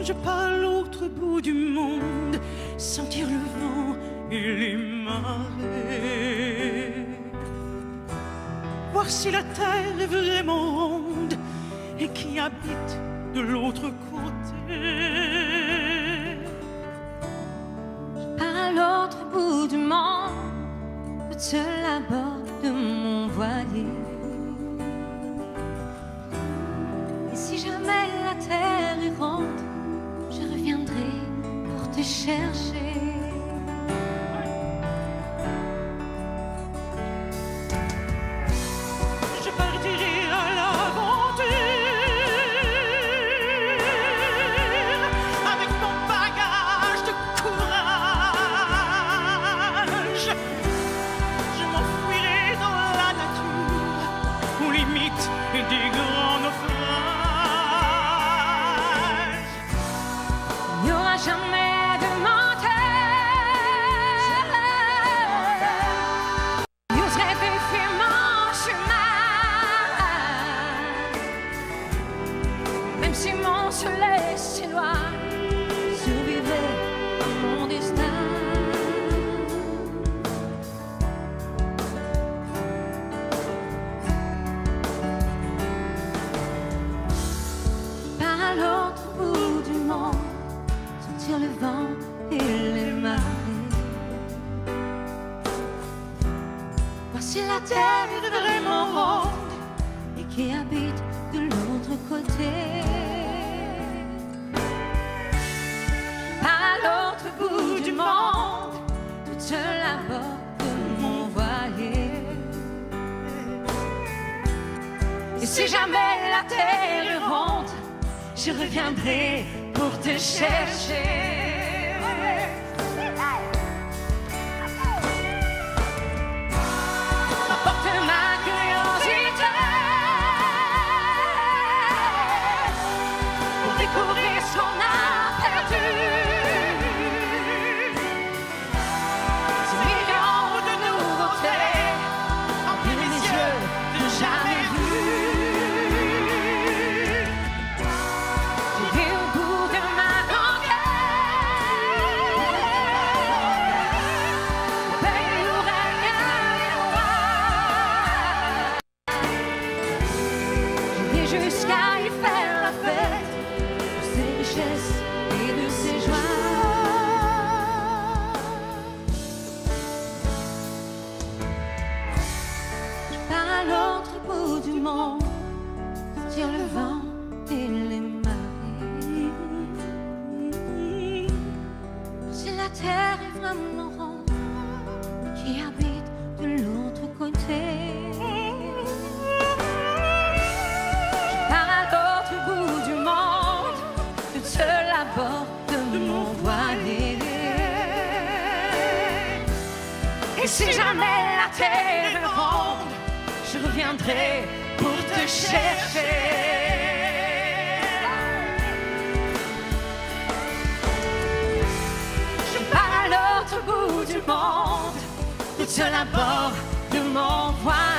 Je pars à l'autre bout du monde, sentir le vent et les marées. Voir si la terre est vraiment ronde et qui habite de l'autre côté. À l'autre bout du monde, toute seule à bord de mon voilier. Et si jamais la terre est ronde, je reviendrai pour te chercher. Je partirai à l'aventure avec mon bagage de courage. Je m'enfuirai dans la nature aux limites des grands naufrages. Il n'y aura jamais de menteur. J'oserai défier mon chemin. Même si mon soleil s'éloigne, survivrai à mon destin. Par à l'autre bout du monde, sentir le vent et les marées. Voir si la terre est vraiment ronde et qui habite de l'autre côté. Par à l'autre bout du monde, toute seule à bord de mon voilier. Et si jamais la terre est ronde, je reviendrai pour te chercher. Apporte ma curiosité pour découvrir ce qu'on a perdu. Ces millions de nouveautés emplissent mes yeux de jamais vus. J'ai vu au bout de ma conquête belle oreille et j'ai vu jusqu'à y faire la fête de ses richesses et de ses joies. Je pars à l'autre bout du monde, sentir le vent et les marées. Si la terre est vraiment ronde, qui habite de l'autre côté. Je pars à l'autre bout du monde, toute seule à bord de mon voilier. Et si jamais la terre est ronde, je reviendrai pour te chercher. Je pars à l'autre bout du monde, toute seule à bord de mon voilier.